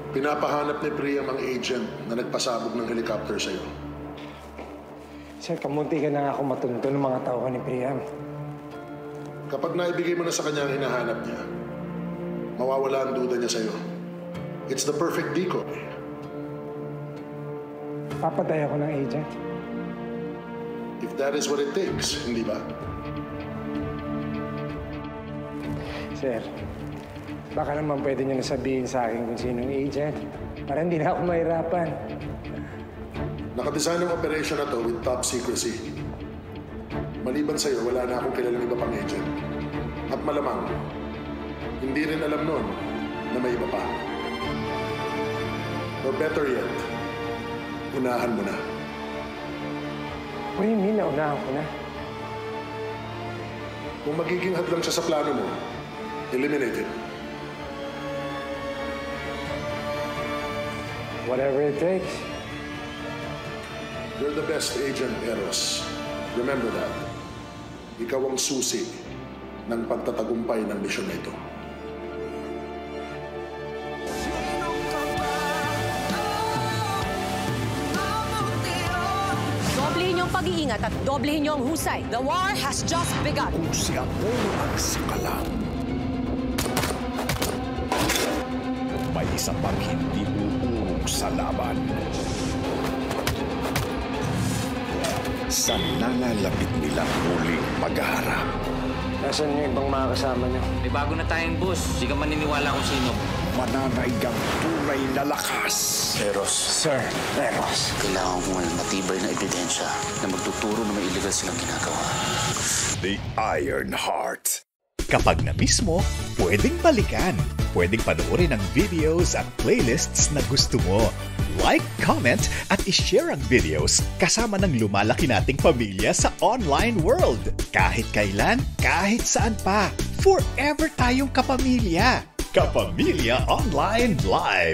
Pinapahanap ni Priam ang agent na nagpasabog ng helicopter sa'yo. Sir, kamunti ka na ako matunto ng mga tao ni Priam. Kapag naibigay mo na sa kanya ang hinahanap niya, mawawala ang duda niya sa'yo. It's the perfect decoy. Papatay ako ng agent. If that is what it takes, hindi ba? Sir, baka naman pwede niyo nasabihin sa akin kung sinong agent para hindi na ako mahirapan. Nakadesign ang operation na to with top secrecy. Maliban sa'yo, wala na akong kilalang iba pang agent. At malamang, hindi rin alam nun na may iba pa. Or better yet, unahan mo na. What do you mean na unahan ko na? Kung magiging hadlang siya sa plano mo, eliminate him. Whatever it takes. You're the best agent, Eros. Remember that. Ikaw ang susi ng pagtatagumpay ng misyon na ito. Doblehin niyo ang pag-iingat at doblehin niyo ang husay. The war has just begun. Kung si Apollo ang sakalang, may isa pang hindi uurong sa laban. Sa nalalapit nilang muling magharap. Nasaan yung ibang mga kasama niyo? May bago na tayong boss. Di ka maniniwala kung sino. Mananaig ang tunay na lakas. Eros, Sir, Eros. kailangan mo ng matibay na ebidensya na magtuturo na may illegal silang ginagawa. The Iron Heart. Kapag na-miss mo, pwedeng balikan. Pwedeng panoorin ang videos at playlists na gusto mo. Like, comment, at ishare ang videos kasama ng lumalaki nating pamilya sa online world. Kahit kailan, kahit saan pa. Forever tayong kapamilya. Kapamilya Online Live.